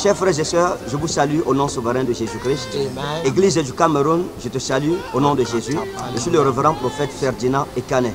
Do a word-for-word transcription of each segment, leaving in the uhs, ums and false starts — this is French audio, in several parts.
chers frères et sœurs, je vous salue au nom souverain de Jésus-Christ. Église du Cameroun, je te salue au nom de Jésus. Je suis le révérend prophète Ferdinand Ekane.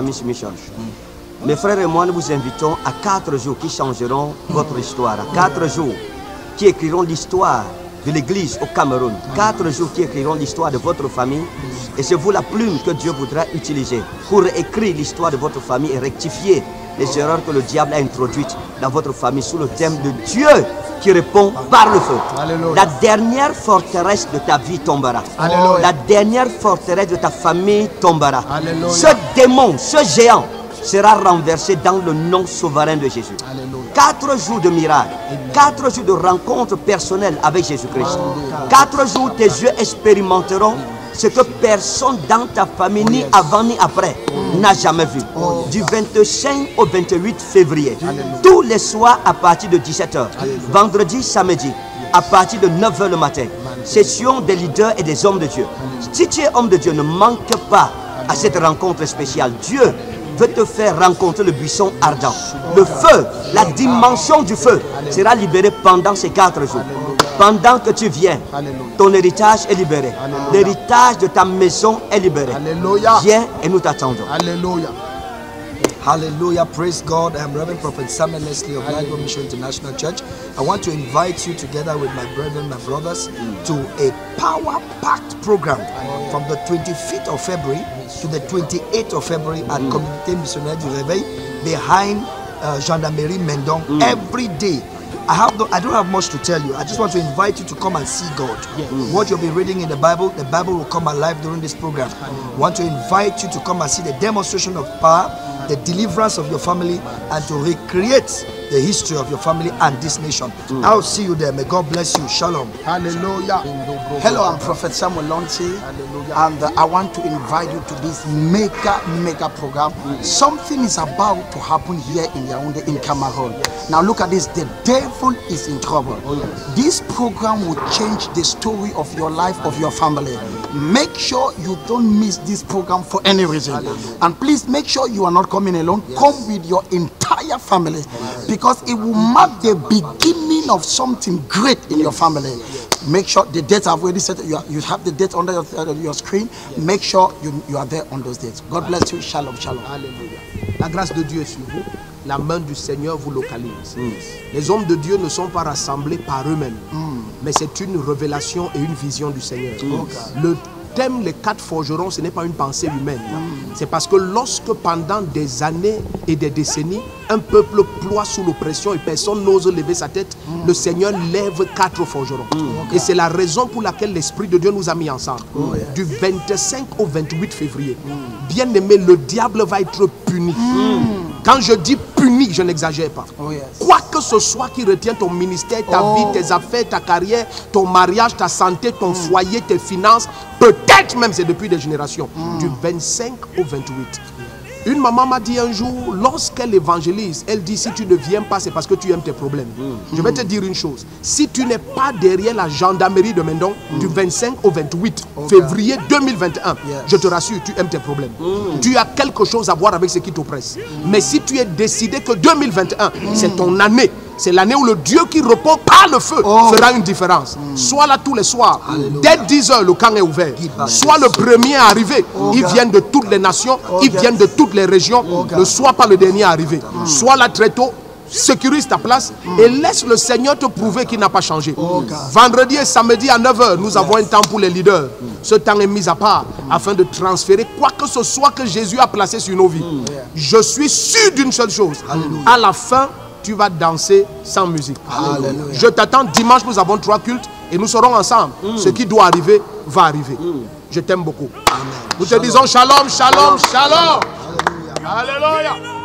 Mes frères et moi, nous vous invitons à quatre jours qui changeront votre histoire. À quatre jours qui écriront l'histoire de l'église au Cameroun. Quatre jours qui écriront l'histoire de votre famille. Et c'est vous la plume que Dieu voudra utiliser pour écrire l'histoire de votre famille et rectifier les erreurs que le diable a introduites dans votre famille sous le thème de Dieu qui répond par le feu. Alléluia. La dernière forteresse de ta vie tombera. Alléluia. La dernière forteresse de ta famille tombera. Alléluia. Ce démon, ce géant sera renversé dans le nom souverain de Jésus. Alléluia. Quatre jours de miracles, quatre jours de rencontres personnelles avec Jésus-Christ. Quatre jours tes yeux expérimenteront ce que personne dans ta famille, ni avant ni après, n'a jamais vu. Du vingt-cinq au vingt-huit février, tous les soirs à partir de dix-sept heures, vendredi, samedi, à partir de neuf heures le matin, session des leaders et des hommes de Dieu. Si tu es homme de Dieu, ne manque pas à cette rencontre spéciale. Dieu veut te faire rencontrer le buisson ardent. Le feu, la dimension du feu sera libérée pendant ces quatre jours. Pendant que tu viens, ton héritage est libéré. L'héritage de ta maison est libéré. Alléluia. Viens et nous t'attendons. Alléluia. Hallelujah, praise God. I'm Reverend Prophet Samuel Leslie of Life Mission International Church. I want to invite you together with my brethren, my brothers, to a power-packed program from the twenty-fifth of February to the twenty-eighth of February at mm. Communauté Missionnaire du Réveil behind uh, Gendarmerie Mendon mm. every day. I have no, I don't have much to tell you. I just want to invite you to come and see God. Yes. Mm. What you'll be reading in the Bible, the Bible will come alive during this program. Mm. I want to invite you to come and see the demonstration of power, the deliverance of your family, and to recreate the history of your family and this nation. Mm. I'll see you there. May God bless you. Shalom. Hallelujah. Hello, I'm Prophet Samuel Lonti, and uh, I want to invite you to this mega, mega program. Mm. Something is about to happen here in Yaoundé, in Cameroon. Now look at this. The devil is in trouble. Oh, yes. This program will change the story of your life, of your family. Make sure you don't miss this program for any reason. Hallelujah. And please make sure you are not coming alone. Yes. Come with your entire family. Yes. Because it will mark the beginning of something great in your family. Make sure the dates I've already set. You, you have the date under your, uh, your screen. Make sure you, you are there on those dates. God bless you. Shalom, shalom. Alléluia. La grâce de Dieu est sur vous. La main du Seigneur vous localise. Mm. Les hommes de Dieu ne sont pas rassemblés par eux-mêmes, mm. mais c'est une révélation et une vision du Seigneur. Mm. Le thème, les quatre forgerons, ce n'est pas une pensée humaine. Mm. C'est parce que lorsque pendant des années et des décennies, un peuple ploie sous l'oppression et personne n'ose lever sa tête, mm. le Seigneur lève quatre forgerons. Mm. Et c'est la raison pour laquelle l'Esprit de Dieu nous a mis ensemble. Oh, yeah. Du vingt-cinq au vingt-huit février. Mm. Bien aimé, le diable va être puni. Mm. Quand je dis puni, je n'exagère pas. Oh, yes. Quoi que ce soit qui retient ton ministère, ta oh. vie, tes affaires, ta carrière, ton mariage, ta santé, ton mm. foyer, tes finances, peut-être même c'est depuis des générations, mm. du vingt-cinq au vingt-huit. Une maman m'a dit un jour, lorsqu'elle évangélise, elle dit si tu ne viens pas, c'est parce que tu aimes tes problèmes. Mm. Je vais te dire une chose, si tu n'es pas derrière la gendarmerie de Mendon, mm. du vingt-cinq au vingt-huit okay. février deux mille vingt et un, yes. je te rassure, tu aimes tes problèmes. Mm. Tu as quelque chose à voir avec ce qui t'oppresse. Mm. Mais si tu es décidé que deux mille vingt et un, mm. c'est ton année, c'est l'année où le Dieu qui repose par le feu oh. fera une différence. Mm. Sois là tous les soirs. Alléluia. Dès dix heures, le camp est ouvert. Sois le premier à arriver. Oh, ils God. viennent de toutes les nations, oh, ils God. viennent de toutes les régions. Oh, ne sois pas le dernier à arriver. Mm. Sois là très tôt. Sécurise ta place mm. et laisse le Seigneur te prouver qu'il n'a pas changé. Oh, vendredi et samedi à neuf heures, nous yes. avons un temps pour les leaders. Mm. Ce temps est mis à part mm. afin de transférer quoi que ce soit que Jésus a placé sur nos vies. Mm. Je suis sûr d'une seule chose. Alléluia. À la fin, tu vas danser sans musique. Alléluia. Je t'attends dimanche, nous avons trois cultes et nous serons ensemble. Mm. Ce qui doit arriver, va arriver. Mm. Je t'aime beaucoup. Amen. Nous shalom. te disons shalom, shalom, shalom. Alléluia. Alléluia.